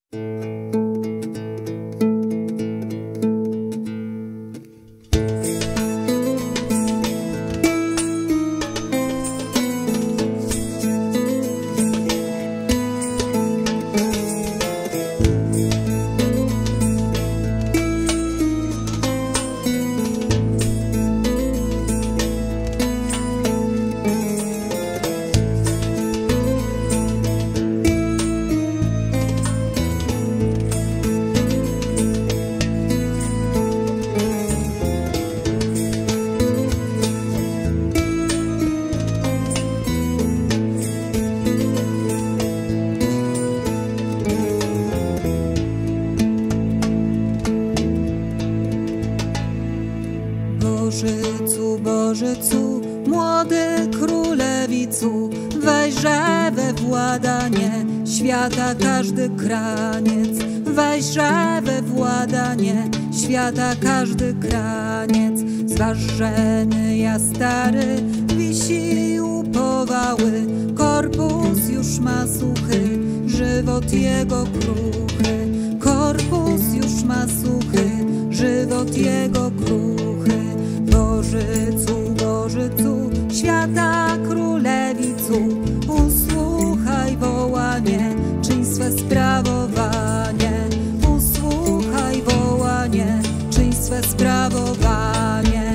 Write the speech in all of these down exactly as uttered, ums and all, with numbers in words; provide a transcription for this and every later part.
Bożycu, Bożycu, młody królewicu, weźże we władanie świata każdy kraniec. Weźże we władanie świata każdy kraniec. Zważony ja stary wisi upowały, korpus już ma suchy, żywot jego kruchy. Korpus już ma suchy, żywot jego kruchy. Bożycu, Bożycu, świata królewicu, usłuchaj wołanie, czyń swe sprawowanie. Usłuchaj wołanie, czyń swe sprawowanie.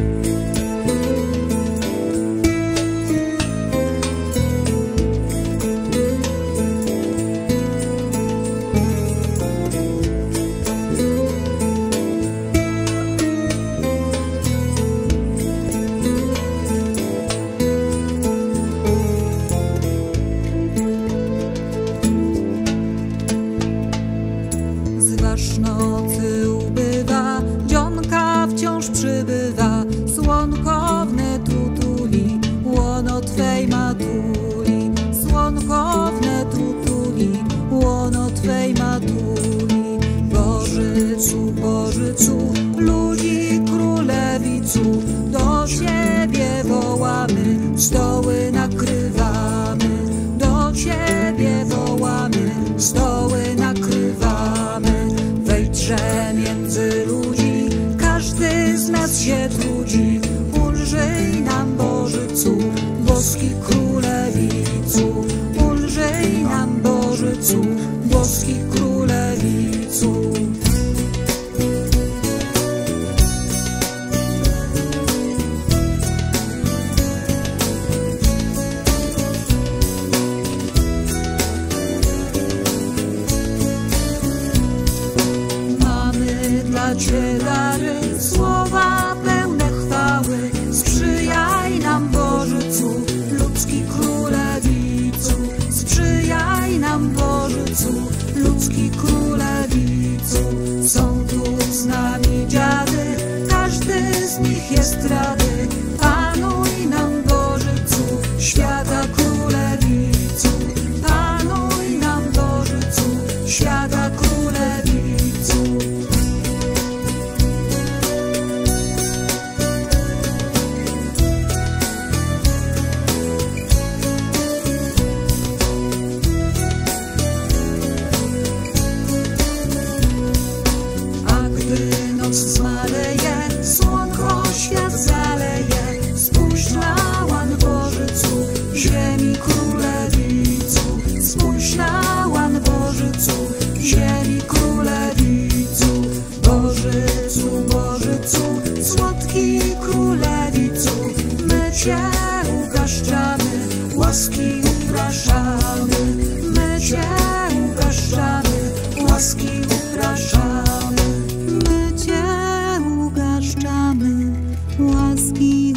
Zważ nocy ubywa, dzionka wciąż przybywa, słonkowne tutuli, łono Twej matuli. Słonkowne tutuli, łono Twej matuli. Bożycu, Bożycu, ludzi królewicu, do Ciebie wołamy, stoły nakrywamy. Do Ciebie wołamy, stoły nakrywamy. Wejdźże między ludzi, każdy z nas się trudzi. Ulżyj nam, Bożycu, boski królewicu. Ulżyj nam, Bożycu, boski królewicu. Dla Ciebie dary, słowa pełne chwały. Sprzyjaj nam, Bożycu, ludzki królewicu. Sprzyjaj nam, Bożycu, ludzki królewicu. Są tu z nami dziady, każdy z nich jest rady. Panuj nam, Bożycu, świata królewicu. Panuj nam, Bożycu, świata królewicu. Zmaleje, słonko świat zaleje. Spójrz na łan, Bożycu, ziemi królewicu. Spójrz na łan, Bożycu, ziemi królewicu. Bożycu, Bożycu, słodki królewicu, my Cię ugaszczamy, łaski upraszamy. My Cię ugaszczamy, łaski upraszamy. Łaski